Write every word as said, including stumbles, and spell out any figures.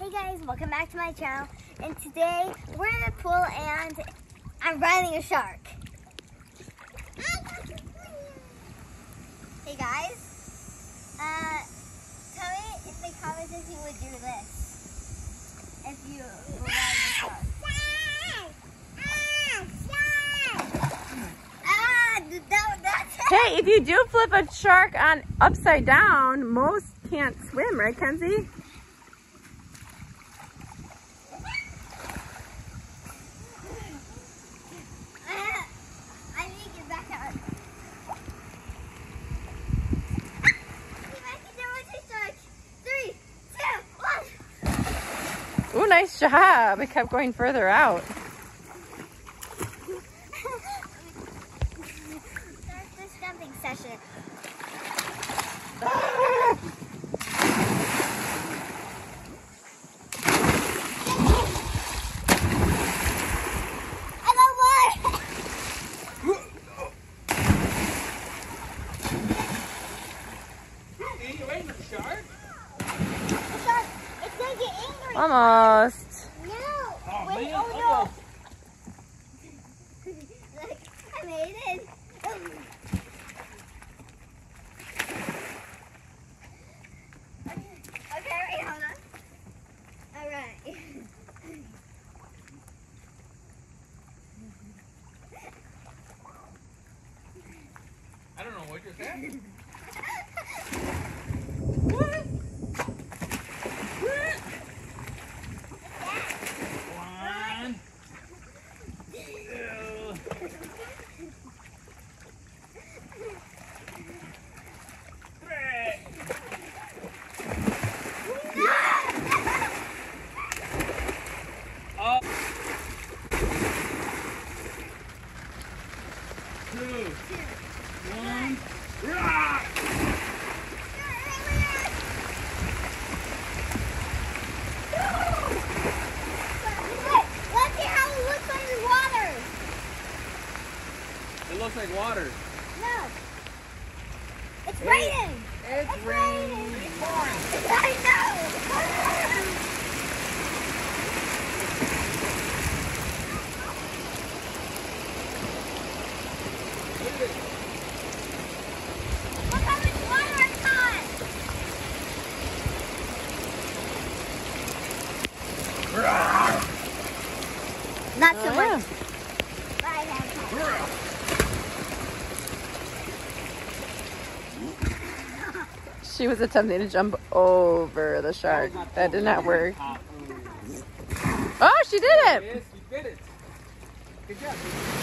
Hey guys, welcome back to my channel. And today we're in the pool and I'm riding a shark. Hey guys, uh, tell me in the comments if you would do this. If you were riding a shark. Ah, that, that's it. Hey, if you do flip a shark on upside down, most can't swim, right, Kenzie? Ooh, nice job. It kept going further out. Start this jumping session. I love water. Are you waiting for the shark? The shark, it's gonna get angry. Almost. No. Oh, Wait, man, oh almost. no. Look, I made it. Okay, wait, hold on. All right. I don't know what you're saying. One, two, three. Up. Two. One. Rock. Look at how it looks underwater. It looks like water. No. It's raining. It's, It's raining. raining. It's pouring. I know. Look at it. Look how much water I caught. Not so Oh, much. yeah. But I have caught. She was attempting to jump over the shark. That did not work. Oh, she did There it! it is. You did it. Good job.